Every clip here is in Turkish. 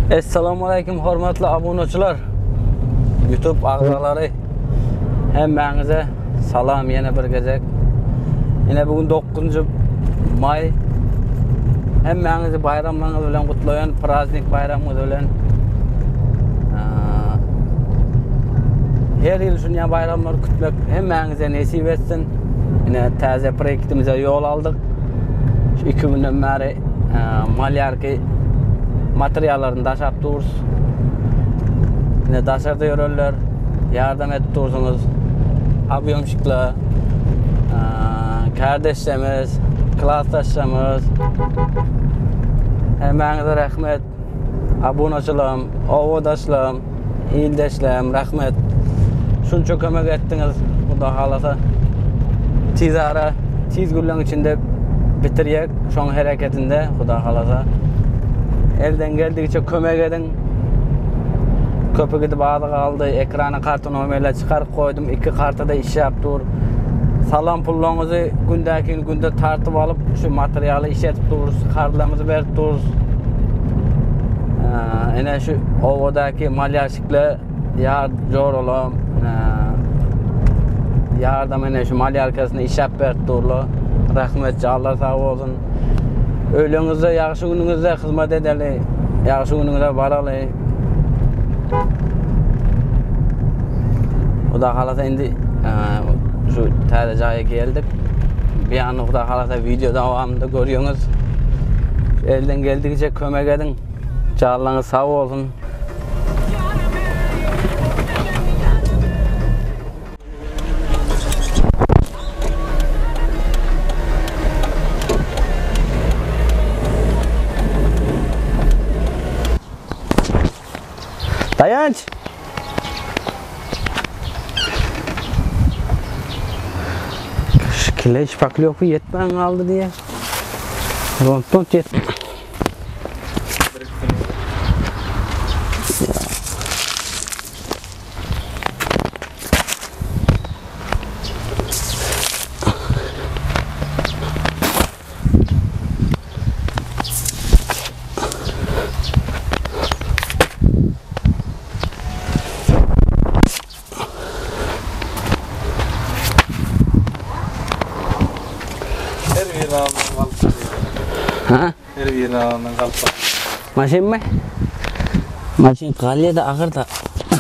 Assalomu alaykum hurmatli obunachilar. YouTube a'zolari. Hammangizga salom yana bir gazak. Yine bugün 9 may. Hammangizni bayramlaringiz bilan qutlayman, praznik bayramingiz bilan. Her yıl shunday bayramlar kutmak hammangizga nasib etsin. Yine taze proyektimize yol aldık. Şu 2 günden beri malyarki materyallarını taşıp dururuz. Yine taşırda yürürler, yardım et durursunuz. Abiyomşikla, kardeşlerimiz, klastaşlarımız. Hemeğinize rahmet. Abunaçılığım, ovodaşlığım, ildeşlerim, rahmet. Şunca kömek ettiniz. Bu da halata. Tiz günlerin içinde bitiriyek. Şu an hareketinde. Bu da halata. Elden geldikçe kömek edin. Köpü gidip adı kaldı. Ekrana kartını ömeyle çıkarıp koydum. 2 kartada iş yaptır. Salam pullarınızı günde tartıp alıp şu materyali işletip dururuz. Kartlarımızı verip dururuz. Yine şu ovadaki malyarşıkla zor olalım. Yardım yine şu malyarkasını iş yap verip dururlar. Rahmetçi Allah sağ olsun. Öylüğünüzde, yaxşı gününüzde hizmet edeli, yaxşı gününüzde baralı. O da halata indi şu tercihaya geldik. Bir anlık da halata video devamında görüyorsunuz. Elden geldikçe kömek edin. Canlarınız sağ olsun. Dayanç. Kileş baklı yok yetmen kaldı diye. Rontont yetmen. Ha? Her bir ağından kalpa. Maşin mi? Maşin kalya da ağır da.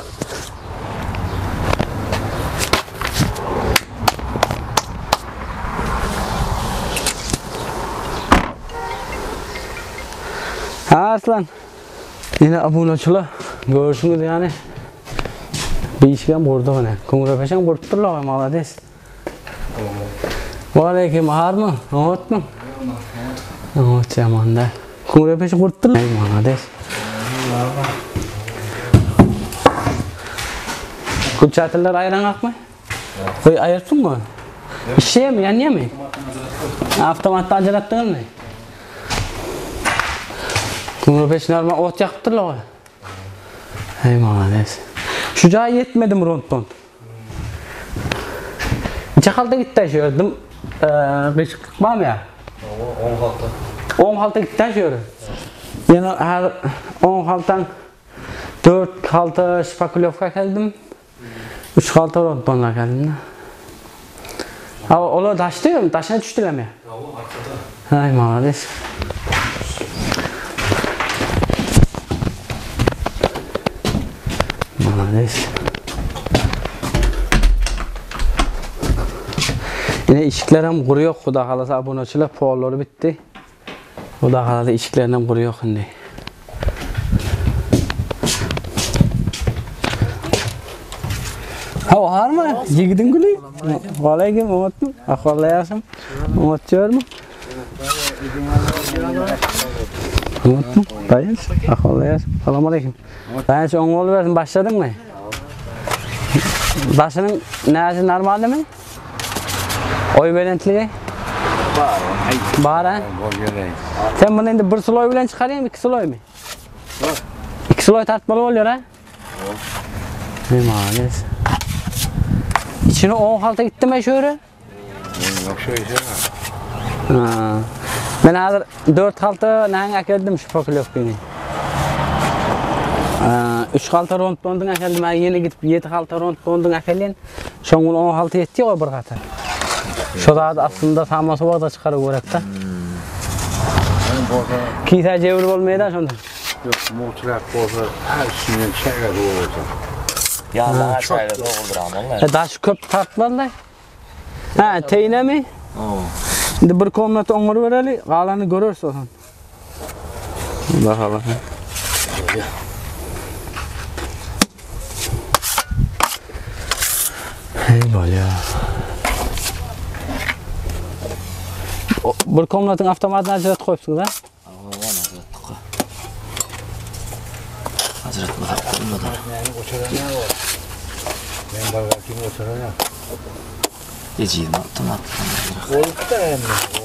Ha Aslan. Yine abunaçılar. Görüşünüz yani. Bir işlem burada bana. Kumura peşen kurtturlar malades. Aleyküm har mı? Ot mu? Ot zamanda. Kumura peşen kurtturlar malades. Kucatlar ayran akma? Koy ayırsın mı? İşe mi yan mi? Avtomatta acılattın mı? Kumura peşen normal ot yaktırlar. Hey malades. Şu cahil yetmedim ronton. Çakalda gitti gördüm. Kışıklık var mı ya? 10 halta gitti gördüm. Yani her 10 haltan 4 halta Şpakulovka geldim. 3 halta rontonla geldim. Ha ola taştı mı? Taşına düştüler mi? Hay malades. Malades. Yine işiklerim kuruyor. Xudo xolasa abunachilar faollari bitti. Xudo xolasa ishiklarni kuruyor şimdi. Ha var mı? Yigidin gülü? Aleyküm umutmu? Ahvallayasın. Umutçuyor mu? Umutmu? Dayanç. Ahvallayasın. Selamun aleyküm. Dayanç oğul versin. Başladın mı? Başının neyse normal mi? Oy verentliği? Var ha? Sen bunu indi bir sloy bilen çıkarayım, 2 sloy mu? 2 sloy tartmalı oluyor ha? Ne maalesef. İçine 10 halta gitti mi şöyle? Yok şöyle şey Ben hazır 4 halta nahang akeldim şu Şpakulovka'yı. 3 halta rond bondun akeldim. Ben yeni gidip 7 halta rond bondun akelen. Şoňul 10 halta etdi o bir gatar. Şoda aslında taması var da çıkarıp görek da. Kiysa jebir bolmaýar şonda. Yok, mutlak bolsa her şeyin çayla olacak. Yağlar çayla dolduram onlar. Daş köp tartmalar. Ha, teýne mi? Indi bir komnata oňury bereli, galany görürsiň. Allah Allah. Hey bolya. Bir komnatyň awtomatyny ajrat koýupsyňyz ha? Ajratmadan koymadan. Ben barga kim oturana? Geceyim otomat. Olup da yani.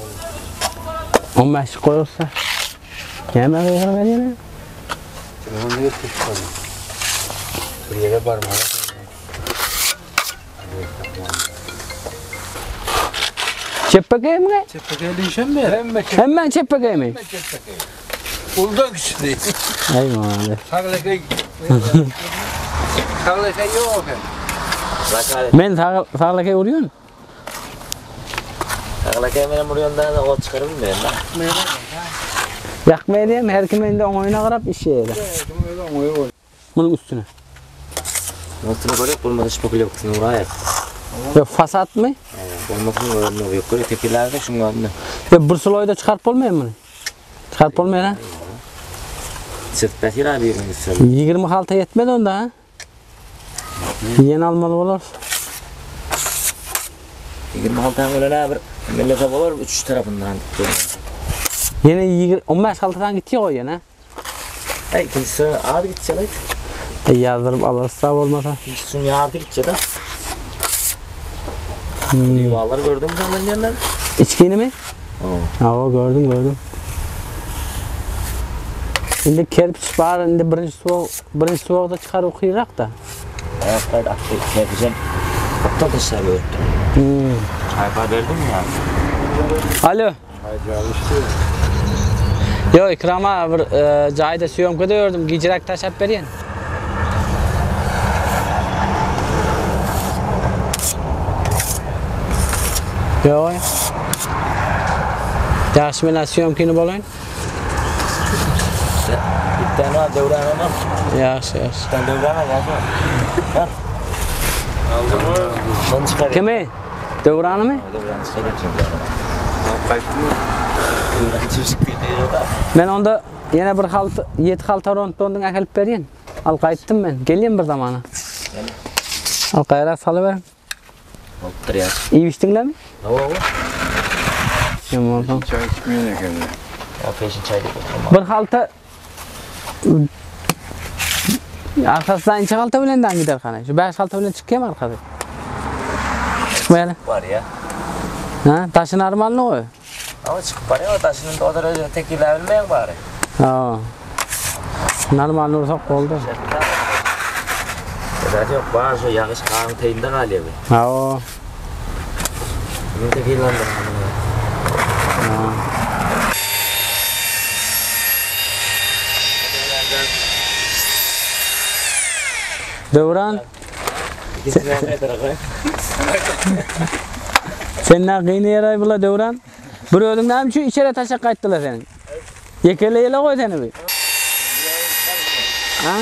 15 koyulsa. Kime ayırma yine? Onu niye tutmadın? Buraya barmağa. Çepekey mi? Çepekeye değişen mi? Hemen çepekey mi? Bulda güçlü. Eyvallah. Sağlıkay. Sağlıkay yok. Men sağlıkay uruyorsun. Sağlıkay benim burayından da o çıkarım ben. Yakmaya diyeyim, her kimin de oyuna karab iş yeri. Bunun üstüne. Nasıl böyle bulmadı şpokuyla baksın oraya. Yok fasat mı? Olmasın öyle yok. Böyle tekilerde şunu anne. Ya bursaloyu da çıkarıp olmuyor mu? Çıkarıp olmuyor ha? Sırtbahir abi mesela. 20 halta yetmedi onda ha? Yeni almalı olur. 26 tane öyle bir millete olur 3 tarafından. Yeni 15 haltadan gidiyor o yine. Hey kimse abi gidecek lan. Yazdırıp alırsa olmasa. Kimse yardı gidecek ha. Yuvaları gördün mü sen yandan? İçkini mi? Oo. Ha o gördüm. Şimdi kerpiç var, şimdi birinci soğukta çıkar okuyacak da. Ayaklar aktif yapacağım. Hatta dışarı örttüm. Çaypa verdim mi ya? Alo. Yo ikrama bir cayda suyomka da gördüm. Giycirak taşap beriyen. Yo. Yaxşı mena suyomkini bolayın. Bir tane var devran anam. Yaxşı. Bir tane devran var. Ver. Aldım mı? Son çıkarayım. Kimi? Devranı mı? Devran çıkarayım. Devran çıkışık değil da. Ben onda yine bir halta, 7 halta rondon akelip beriyen. Al kayıttım ben. Geleyim bir zamana. Al kayra salıverin. Oldur ya. İyi içtinler mi? Ne oldu? Tamam. Çay içmiyor ne kendine? Ya peşin çay dip Bir halta arkasından 2 halta bilenden gider kana. Şu 5 halta bilen çıkıyor mu arkada? Çıkmayalım. var ya. Ha, taşın armalını koy. Ama çıkıp var ya taşının da o derece tekile bilmeyen bari. Ha. Normal olursak oldu. Zaten yok var şu yağış kağın teyinde kalıyor bir. Ha o. Bunun tekiyle anladım. Devran, İkisini ne tarafa? sen ne kıyını yaray bula Devran. Bir ödünden şu içeri taşa kayıttılar senin. Yekeleyle koy seni bir. Ha?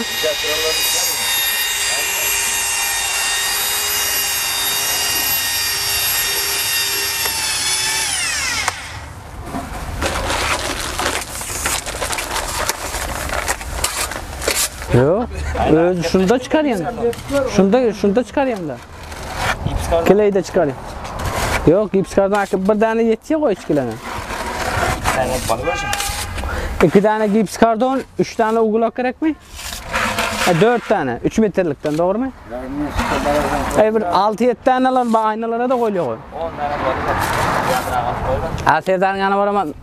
Yok. Şunu da çıkarayım. Şunu da çıkarayım da. Kileyi de çıkarayım. Yok, gips kardan bir tane yetiyor koy içkilene. Sen bakıyorsun. 2 tane gips kardon, 3 tane uygulak gerek mi? 4 tane, 3 metrelikten doğru mu? Bir 6-7 tane lan aynalara da koyuyor. 10 tane var. Asirden yana var ama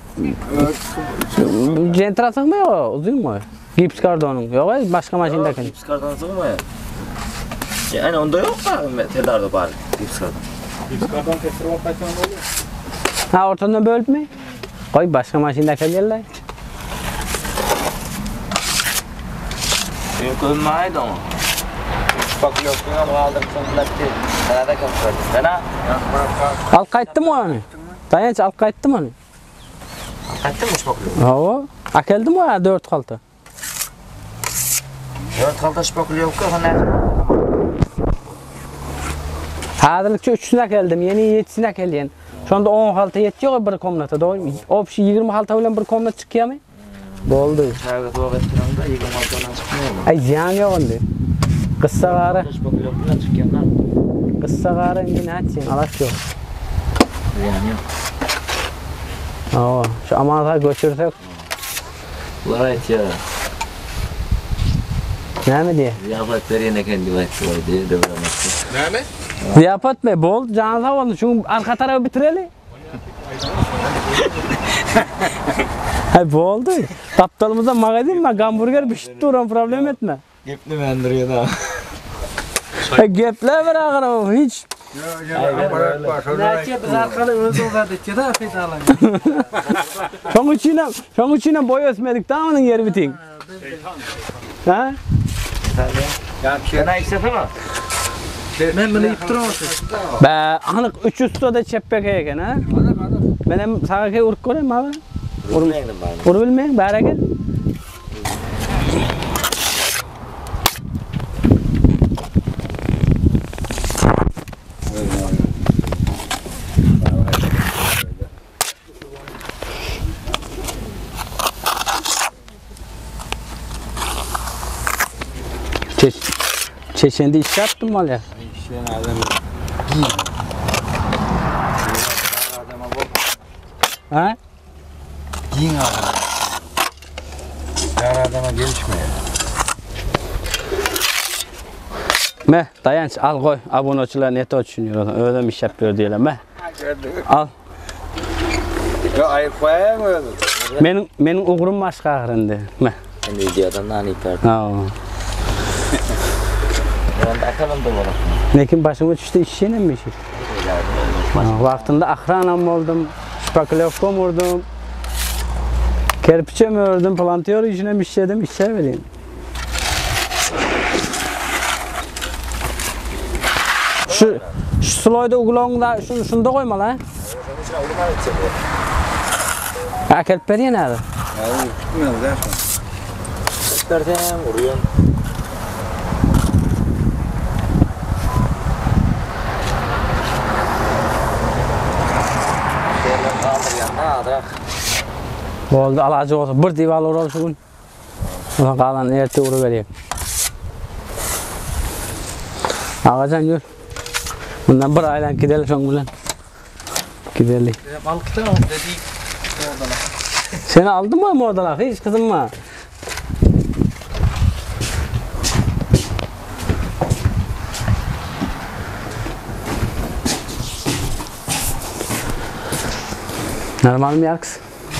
centrasık mı o? Uzun mu? Gips kardonun. Yok başka maşindeki. Gips kardan sığmıyor ya. Yani onda yok mu? Tedarda bari. Gips kardan. Kardan kestirme kaçan oluyor. Ha ortadan bölüp mü? Koy başka maşindeki yerler. Koymaydı ama. Bak yok ya aldım sonlattı. Nerede kaldı? Sana? Al qaytdimi onu? Tayanch al qaytdimi onu? Qaytdimish bakıyor. Havo. Akeldimi o 4 qalta? 4 qalta bakıyor yok ona. Hazırlıkça 3'üne geldim. Yeni 7'sine geldim. Şu anda 10 halta yetiyor bir komnata. Doğru mu? O bir 20 halta bilen bir komnat çıkıyor mu? Boldu. Çayga tuğa ettiğimde 26 tane çıkmıyor mu? Ay ziyan yok onda. Kıssa qarı. Bakıyor ne çıkıyorlar? Kıssa qarı indi ne etsin? Alaş yok. Yani yok. Oo, şu amanata götürsek. Bunlar ayet ya. Ne mi diye? Ziyafet veriyene kendi vakti var diye devraması. Ne mi? Ziyafet mi? Bol canı sağ olun. Çünkü arka tarafı bitirelim. Hay boldu. Kaptalımıza magazin mi? Hamburger pişti duran problem etme. Gepli mendiriyor da. Gepler ver ağır hiç. Aparat var. Sonra biz arkalı özü uzadık ya da afiyet alalım. Şong içine boy ötmedik tamamının yeri bitin. Ha? Sana ikisi mi? Ben bunu yiyip duramadım. Be anık 300 da çeppek eken ha. Benim sağa ke uruk göreyim abi. Urmaydım bari. Ur bilmeyin bari gel. Çeşende iş yaptım mal ya. işleyen adamı Ha? giyin adamı. Yar adama gelişme ya. Meh dayanç al koy aboneçiler net düşünüyor. Öyle mi iş yapıyor diyelim meh. Al. Ya ayıp koyayım öyle. Benim uğurum başka ağrındı. Meh. Kendi videodan nani perdi. Ha. Ben de akalım da bana. Lekin başıma düştü iş yerine mi işi? Vaktinde ahranam oldum. Şpaklevkom vurdum. Kerpiçe mi ördüm, plantıyor işine mi işledim, işe vereyim. Şu sloyda uğulağında şunu da koyma lan. Ha kelp veriyor nerede? Ya tutmuyor da sonra. Gösterdim, vuruyorum. Şeyler kaldır yanına, adırak. Oldu alacı olsa bir dival uğralı şu gün. Ulan kalan erte uğru vereyim. Ağacan gör. Bundan bir aylan gidelim şu gün. Gidelim. Balıkta mı dedik? Seni aldın mı oradalar? Hiç kızım mı? Normal mi yaks?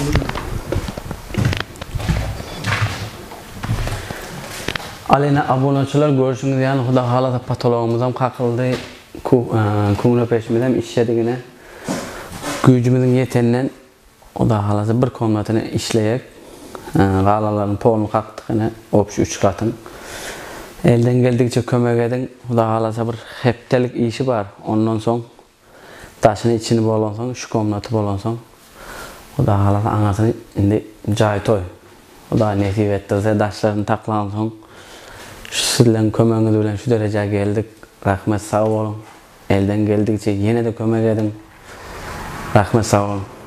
Aleyna aboneçiler görüşünüz yani Xuda halata patologumuz ham qaqildi. Ko'ngil peşimizden işledigine gücümüzün yeteninden o da halası bir komnatını işleyek. Galaların polunu qaqtıqını opşu 3 katın. Elden geldikçe kömek edin. O da halasa bir heptelik işi var. Ondan son taşını içini bolan son şu komnatı bolan son o da halasa anasını indi cay toy. O da nesip ettirse daşlarını taklan son sizden kömeğiniz bilen şu dereceye geldik. Rahmet sağ olun. Elden geldikçe yine de kömek edin. Rahmet sağ olun.